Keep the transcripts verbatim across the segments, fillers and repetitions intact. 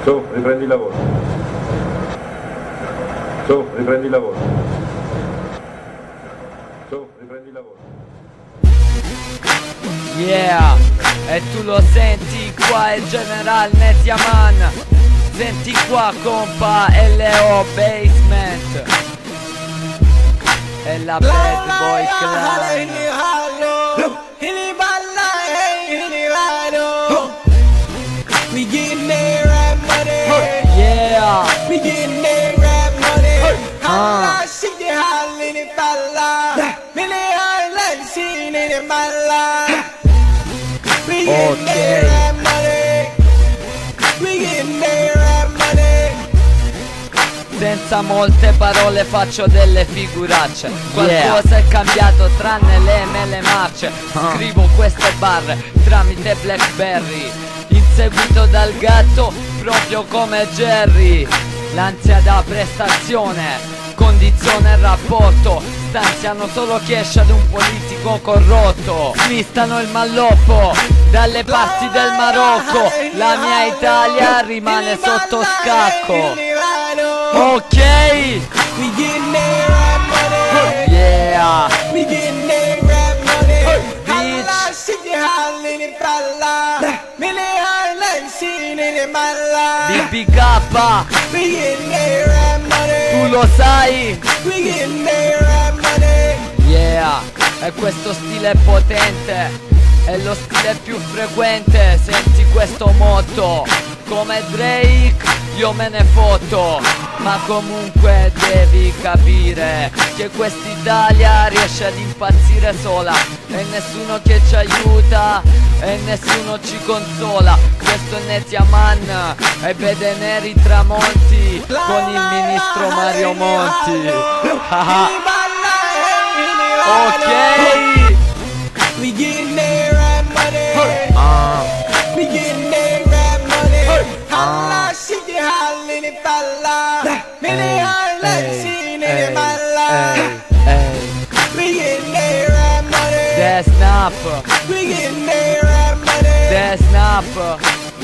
Su, riprendi il lavoro. Su, riprendi il lavoro. Su, riprendi il lavoro. Yeah, e tu lo senti qua il General Netiaman. Senti qua compa L O Basement. E la Bad Boy Clan. We getting there at money. Yeah. We getting there at money. Uh. Holla, shit, you hollin' if I lie. Many holla, seen it in my life. We getting there at money. We getting there at money. Senza molte parole faccio delle figuracce. Qualcosa Yeah. è cambiato tranne le mele marce. Scrivo queste barre tramite Blackberry, inseguito dal gatto proprio come Jerry. L'ansia da prestazione condiziona il rapporto. Stanziano solo cash ad un politico corrotto. Smistano il malloppo dalle parti del Marocco. La mia Italia rimane sotto scacco. Ok. We getting there at money. Yeah. We getting there at money. Bitch. Holla, shit, you hollin' if I lie. Many holla, seen it in my life. B B K, We getting there at money. tu lo sai. We getting there at money. Yeah, e questo stile è potente, è lo stile più frequente. Senti questo motto, come Drake io me ne fotto. Ma comunque devi capire che quest'Italia riesce ad impazzire sola, e nessuno che ci aiuta e nessuno ci consola. Questo è Netiaman e vede neri tramonti con il ministro Mario Monti. Ok. We getting there at money. Ah. We getting there at money. Holla, shit, you hollin' if I lie. Many holla, seen it in my life. We getting there at money. The snap, We getting there at money. the snap.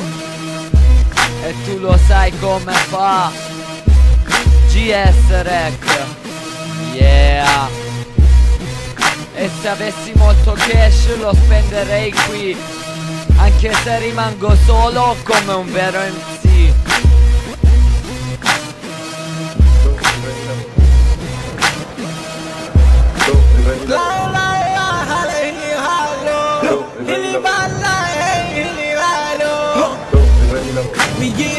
E tu lo sai come fa G S Rec. Yeah. E se avessi molto cash lo spenderei qui, anche se rimango solo come un vero M C. Su, riprendi il lavoro. Su, riprendi il lavoro. La la la, holla, hilly hollow. Su, riprendi il Hilly lavoro. balla, hey, hilly hollow. Su, riprendi il lavoro. We get